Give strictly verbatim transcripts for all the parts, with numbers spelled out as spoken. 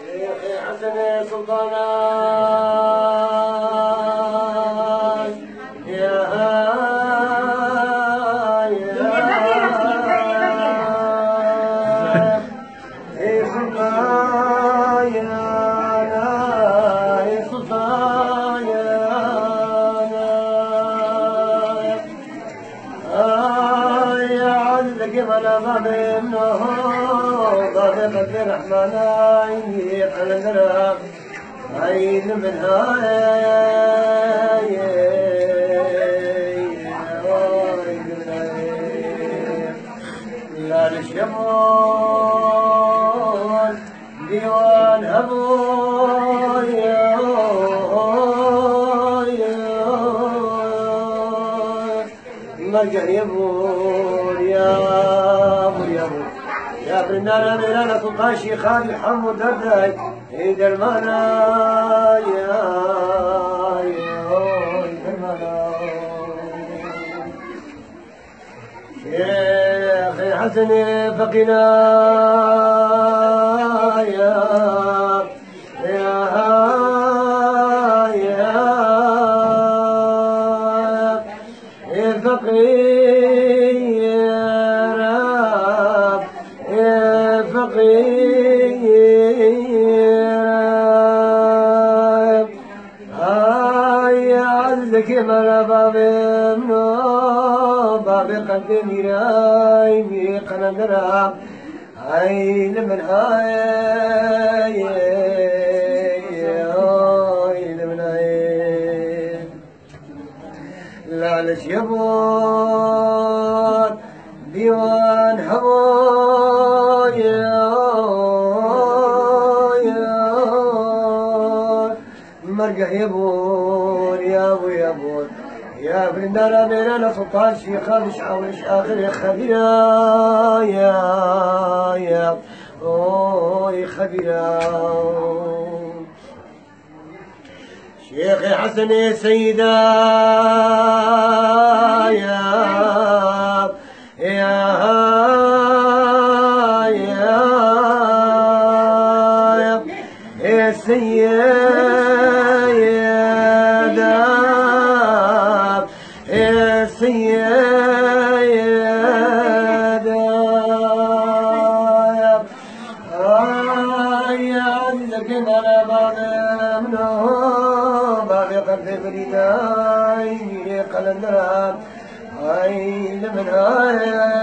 حسن سلطانا يا ولا ظالم ظالم الرحمن عيني قلنا عين منها لا للشمال ديوان هبول مرجع يبول يا يا برنانا ميرانا سلطان شيخان الحمد درداي ايد المانا يا ايد المانا شيخ حسن فقنا يا يا يا فقير فقير هاي عزك مرا بابي منو بابي قلبي ميراي مي قلندرا هاي لمن هاي هاي لمن هاي لعلش يبون ديوان هبون مرجع يبون يا ابو يبون يا ابن النار ميرانا سلطان شيخا مش عاوش اخر يا خبيرا يا يا اوي خبيرا شيخي حسن سيدا يا يا يا يا سيدا يا سيدا يا عندك انا بابي منو بابي قلبي بريداي قلندرا هاي لمن هاي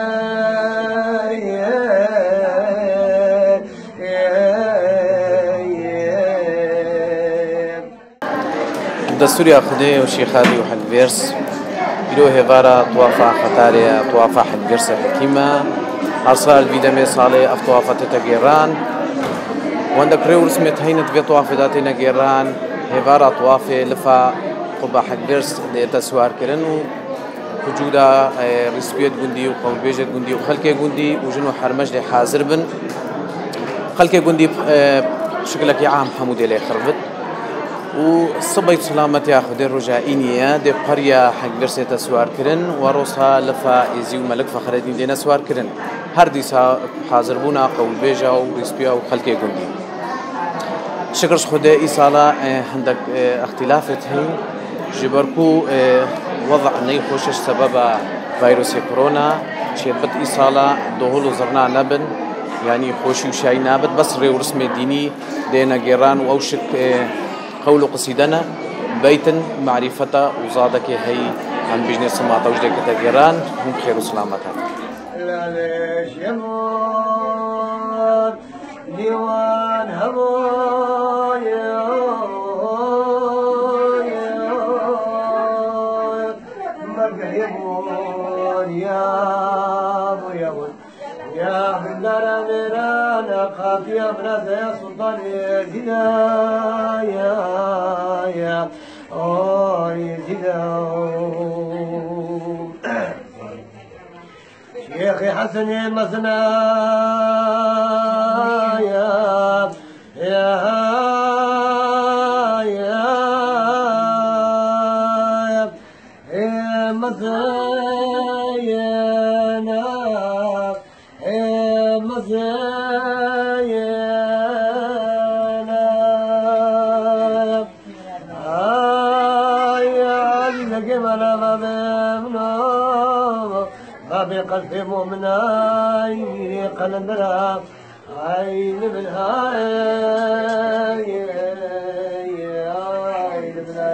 دستوري أخذه وشيخ هذه وحق فيرس إلو هفارا طوافة خطارية طوافة حق فيرس حكيمة أرسال الفيدامي صالي أف طوافة تتجيران وعندك ريو رسمت هينت في طوافة داتينا جيران هفارا طوافة لفا قبا حق فيرس لتسوار كرنو وجودا رسبيت جندي وقوم بيجت جندي وخلكي جندي وجنو حرمج لي حاضر بن خلكي جندي شكلك يا عام حمود لي خربت وصبيت سلامتي يا خدير رجائينية دي قرية حق برسي تسوار كرن وروسها لفا إزي وملك فخردين دينا سوار كرن هرديسا حاضر بونا قول بيجا ورسبيا وخلكي جندي شكرش خدي إيصالة عندك اختلافات هي جبركو وضع نيخوشش سبب فيروس كورونا شيبت إيصالة دهول وزرنا نبن يعني خوشي وشاي نابت بس ريو رسمي ديني دينا جيران وأوشك قول قصيدنا بيتا معرفة وزادك هي عن بجنة سماطة وجدك تجيران هم خير وسلامتها ليش يمون ديوان هبون مرجع يمون يا ابو يمون يا بندر ميرانا خاف يا بنات يا سلطان يزيدا يا يا اوه يزيدا شيخي حسن مزنا يا يا يا يا مزينا مزينا بقلب مؤمناي قلندرا عين منها عين منها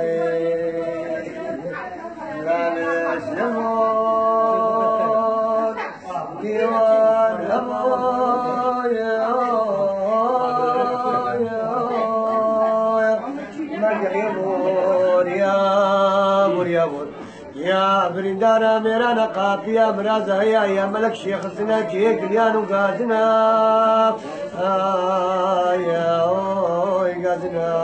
لا نسلمون ديوان هوايا مريمون يا مريمون يا برندانا ميرا نقاط يا مرازا يا يا ملك شيخ سنا جيك ليانو قازنا آه يا اوي قازنا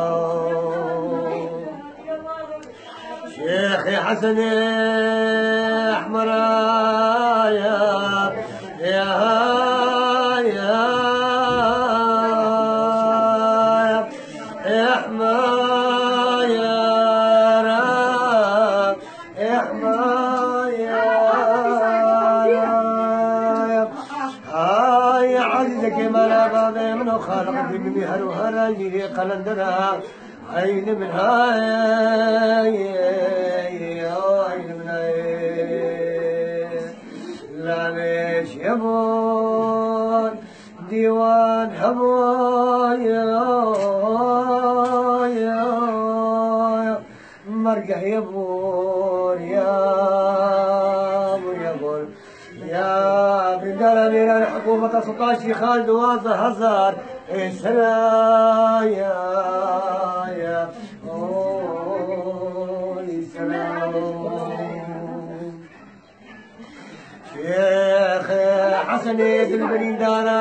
شيخي حسن احمر يا يا يا احمر يا رب احمر يا رب هاي عزك ملا باب من خالق من هرو هراجي قلندرا عين من هاي عين من هاي لا ليش يبون ديوان هوايا مرقه يبون يا يبون يا بندر من الحكومة سلطان شيخ خالد واضح هزار سرايا يا اوي سلام شيخ حسن بن بريدانا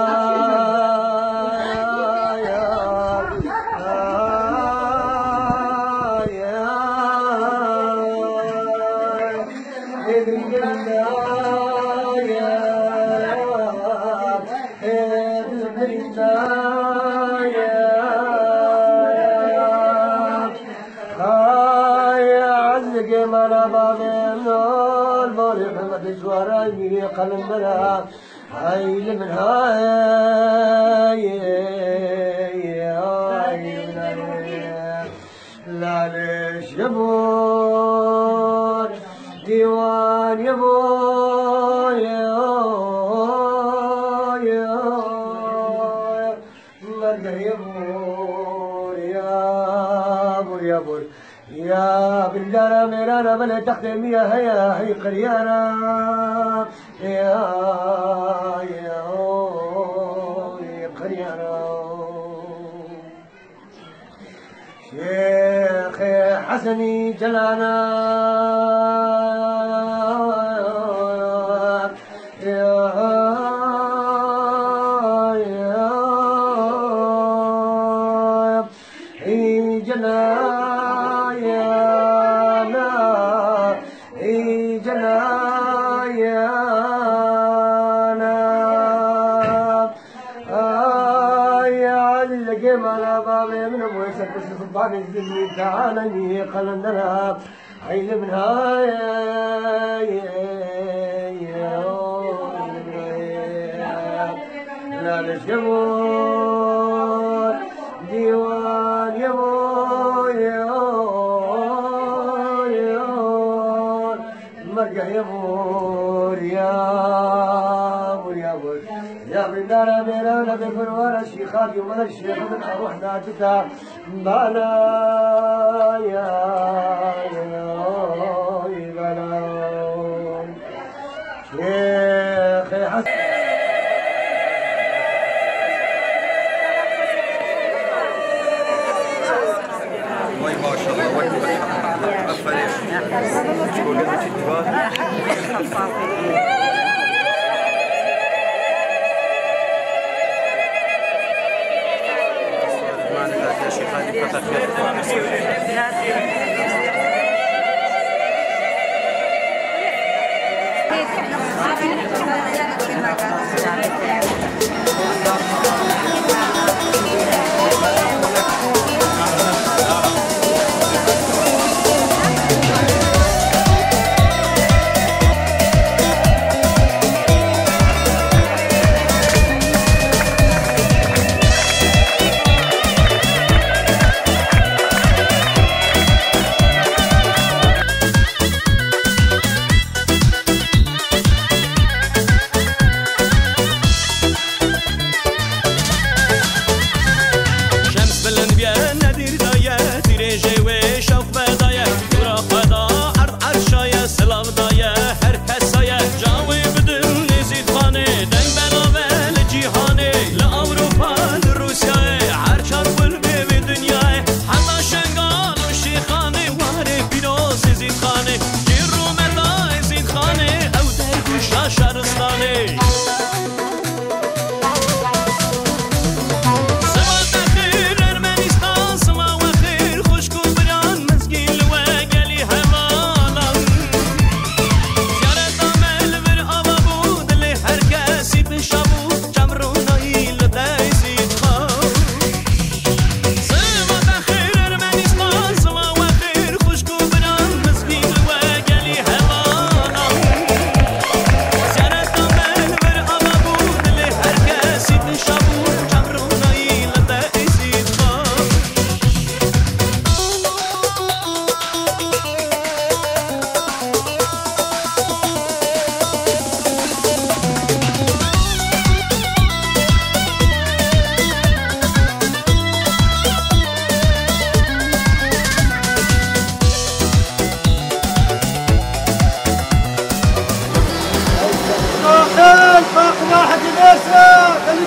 زواري قلبنا عين من هاي لا ليش يبون ديوان يبون مرقه يبون يا بور يا بور يا بندارة ميرانا بلا تختم يا هيا هي قريانا يا يا قريانا شيخ حسني جلانا يا يا جلانا سلطان الدنيا تعالى قلندنا عين من هاي لا نشمون ديوان يمون مرقه يمون يا يا يا بندارة بيرانا بكل ورا الشيخات يوم الشيخ من أروح ناجتها بلا يا بلا شيخ حسن ما شاء الله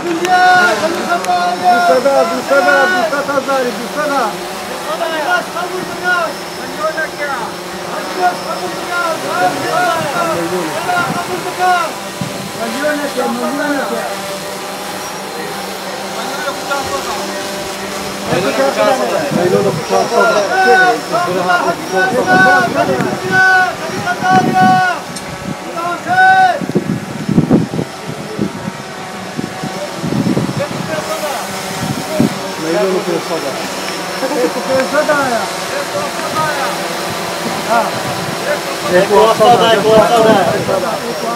بالصدى بالصدى بالصدى ظالم بالصدى مليونك يا مليونك ميلون في الصدى في الصدى يا ها ايكو الصدى ايكو الصدى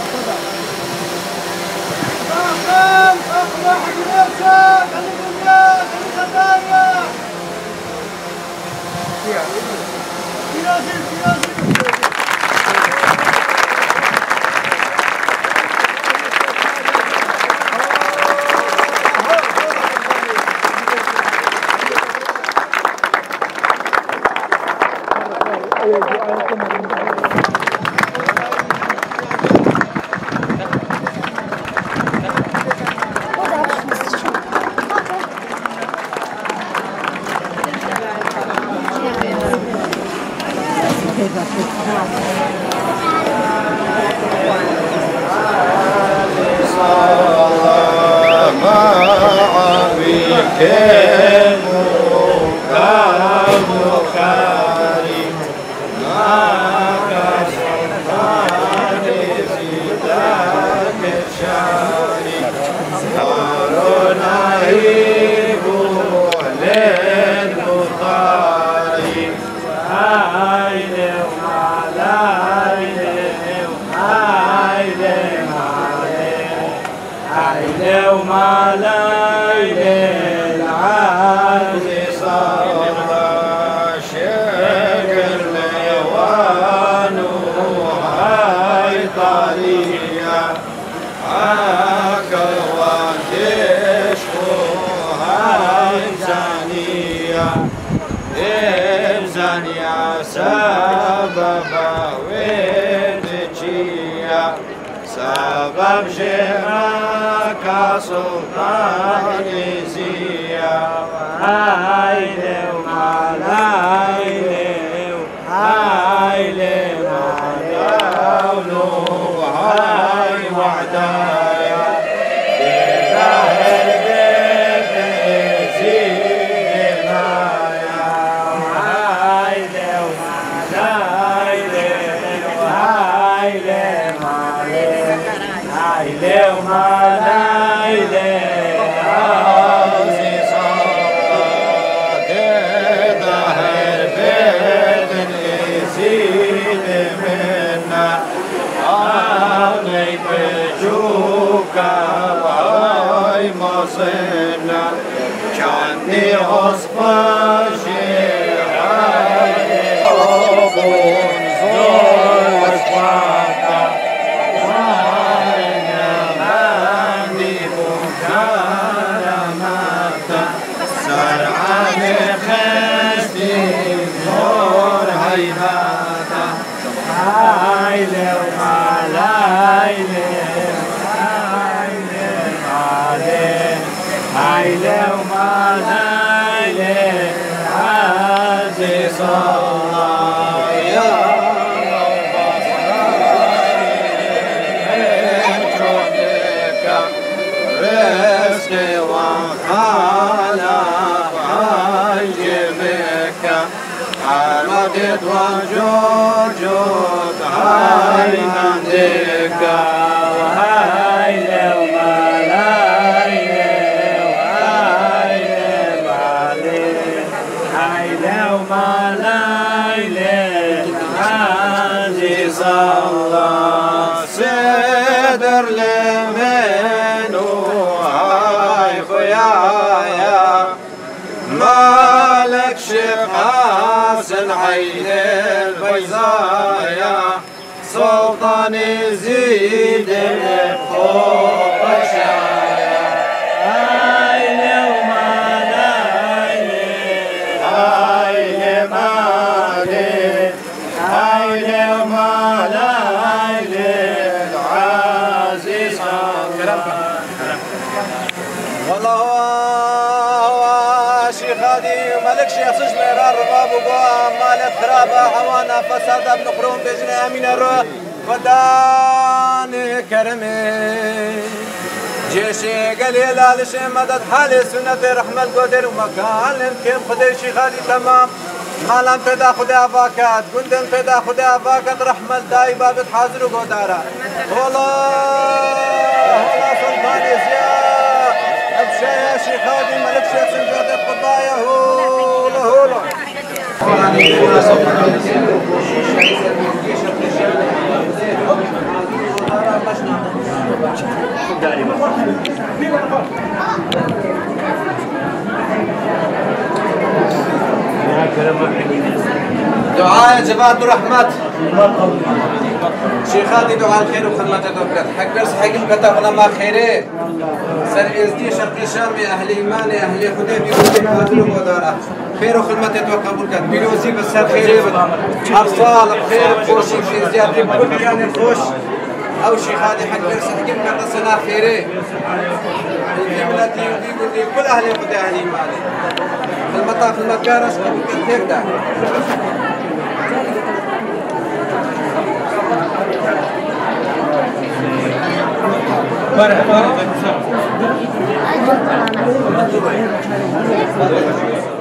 سبب شمك سلطان زيا هايلي ومالايلي وهايلي مالونو هاي وعدايا بظاهر بيت زين مايا هايلي ومالايلي وهايلي هايلي ومالايلي عزيز صاد ظاهر بيت يزيد منا عليك بجوكا وهاي مصينا كاني عصفة شيعاني أبون زور وشواكا هايلي ومالايلي هايلي ومالايلي عزيز الله يا رزقي وخلاق عجبك عرضت وجوجك هاي عندك وهايلي ومالايلي وهايلي مالي هايلي ومالايلي عزيز الله صدر لمن وهاي خيايا مالك شقاس عين البيضايا سلطان يزيد فوق شايا هايلي ومالايلي هايلي مالي هايلي ومالايلي العزيز الله خادي ملك شيخ سجمير الرباب وقوام مالت خرابة عوانا فساد ابن قروم بجنا أمين الروح وداني كرمي جيشي قليل هالشي مدد حالي سنة رحمة القدر ومكان كيف خدي شي خالي تمام مالام پیدا خدا فاکت گندن پیدا خدا فاکت رحمة الدائبة بتحاضر وقدارة والله والله سلطان زياد ابشا يا شيخ هادي ملك شيخ سنجاد القضايا هولا هولا دعاء جبات رحمت شيخاتي دعاء الخير وخدمة الدولة حق درس حقيم كتابنا ما خيره سر ازدي شرق الشام اهل ايمان اهل خدي بيقول حاضر ودارة خير وخدمة وقبول كت بيلوزي بس خير ارصال خير خوشي في زيادة كل يعني خوش او شيخاتي حق درس حقيم كتابنا خيره الجملة بيقول لي كل اهل خدي اهل ايمان في المطاف المكارس هيك ده مرحبا